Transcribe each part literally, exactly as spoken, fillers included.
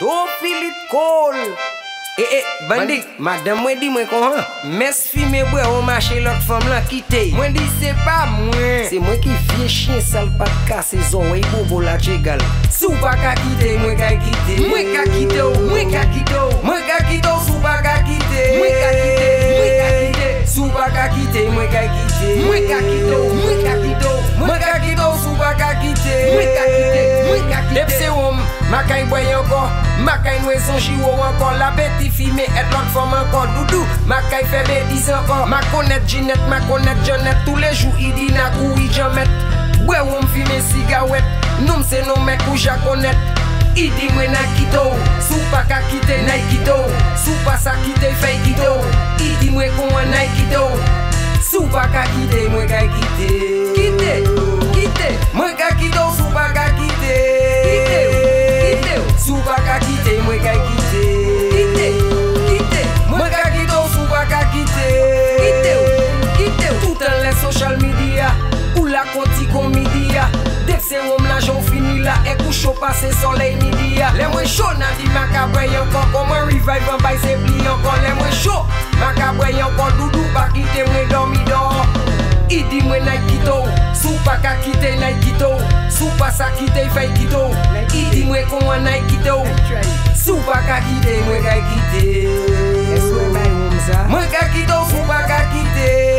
To feel it cold. Eh eh, bandit, madame moi dit moi comment? Mes filles bois on marché l'autre femme là quitter. Moi dit c'est pas moi. C'est moi qui vieux chien sale pas casser oreilles bobo la jégal. Sou pas ka quitter, moi ka quitter. Moi ka quitter, moi ka quitter. Moi ka quitter, sou pas ka quitter. Moi ka quitter, moi ka quitter. Sou pas ka quitter, moi ka quitter. Moi ka quitter, moi ka quitter. Moi ka quitter, sou pas ka quitter. Moi ka quitter, moi ka quitter. C'est homme, ma kay boy encore. Ma kay nou son chiwo encore la petite fille mais et l'autre femme encore doudou. Ma kay fait bêtise encore. Ma connaître Ginette, ma connaître Jeannette. Tous les jours il dit na kou il jamais. Ouais on fume cigarette. Nous c'est nos mecs ou ja connaître. Il dit moi na kito. Sou pas ka quitter na kito. Sou pas ça quitter fait kito. Il dit moi qu'on na kito. Sou pas ka quitter moi ka quitter. Quitter, quitter. Moi ka kito sou pas ka quitter. Quitter. Sou pas ka quitter, moi ka quitter. Quitter, quitter. Moi ka quitter, sou pas ka quitter. Quitter, quitter. Tout en les social media ou la conti comédia. Dès que c'est homme la j'en fini là et couche au passé soleil midi. Les moins chaud n'a dit ma cabray encore comme un revive en bail c'est pli encore. Les moins chaud ma cabray encore doudou pas quitter moi dormi dehors. Il dit moi na kito, sou pas ka quitter na kito, sou pas ça quitter fait kito. Il dit moi qu'on na kito, sou pas ka quitter moi ka quitter. Moi ka kito sou pas ka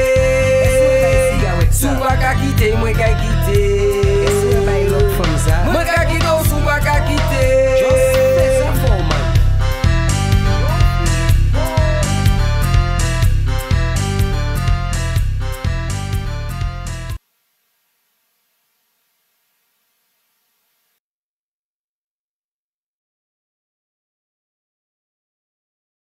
quitter. Sou pas ka quitter moi ka quitter.